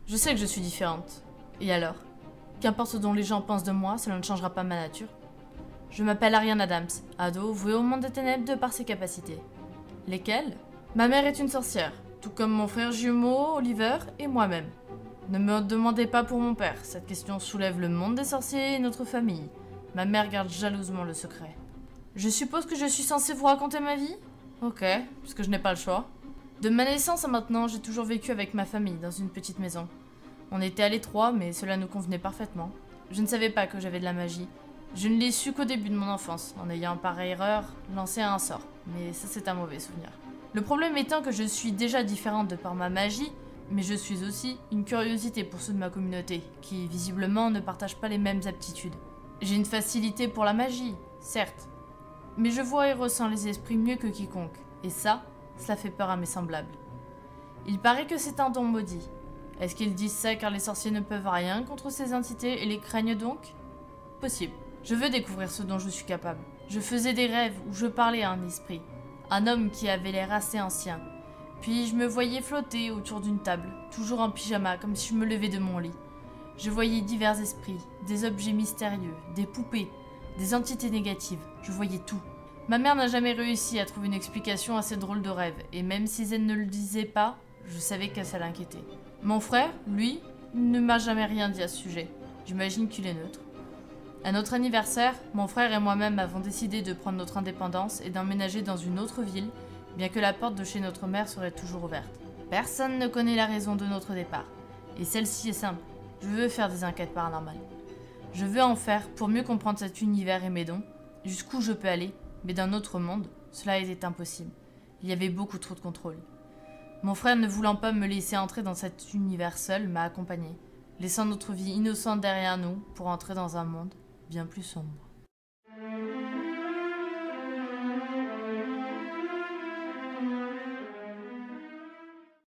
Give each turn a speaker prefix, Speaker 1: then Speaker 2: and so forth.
Speaker 1: Je sais que je suis différente. Et alors? Qu'importe ce dont les gens pensent de moi, cela ne changera pas ma nature. Je m'appelle Ariane Adams, ado vouée au monde des ténèbres de par ses capacités. Lesquelles? Ma mère est une sorcière, tout comme mon frère jumeau, Oliver, et moi-même. Ne me demandez pas pour mon père, cette question soulève le monde des sorciers et notre famille. Ma mère garde jalousement le secret. Je suppose que je suis censée vous raconter ma vie? Ok, puisque je n'ai pas le choix. De ma naissance à maintenant, j'ai toujours vécu avec ma famille dans une petite maison. On était à l'étroit, mais cela nous convenait parfaitement. Je ne savais pas que j'avais de la magie. Je ne l'ai su qu'au début de mon enfance, en ayant par erreur lancé un sort. Mais ça, c'est un mauvais souvenir. Le problème étant que je suis déjà différente de par ma magie, mais je suis aussi une curiosité pour ceux de ma communauté, qui visiblement ne partagent pas les mêmes aptitudes. J'ai une facilité pour la magie, certes, mais je vois et ressens les esprits mieux que quiconque, et ça, cela fait peur à mes semblables. Il paraît que c'est un don maudit. Est-ce qu'ils disent ça car les sorciers ne peuvent rien contre ces entités et les craignent donc? Possible. Je veux découvrir ce dont je suis capable. Je faisais des rêves où je parlais à un esprit, un homme qui avait l'air assez ancien. Puis je me voyais flotter autour d'une table, toujours en pyjama, comme si je me levais de mon lit. Je voyais divers esprits, des objets mystérieux, des poupées, des entités négatives. Je voyais tout. Ma mère n'a jamais réussi à trouver une explication à ces drôles de rêves, et même si elle ne le disait pas, je savais que ça l'inquiétait. Mon frère, lui, ne m'a jamais rien dit à ce sujet. J'imagine qu'il est neutre. À notre anniversaire, mon frère et moi-même avons décidé de prendre notre indépendance et d'emménager dans une autre ville, bien que la porte de chez notre mère serait toujours ouverte. Personne ne connaît la raison de notre départ. Et celle-ci est simple. Je veux faire des enquêtes paranormales. Je veux en faire pour mieux comprendre cet univers et mes dons, jusqu'où je peux aller, mais dans notre monde, cela était impossible. Il y avait beaucoup trop de contrôle. Mon frère, ne voulant pas me laisser entrer dans cet univers seul, m'a accompagné, laissant notre vie innocente derrière nous pour entrer dans un monde bien plus sombre.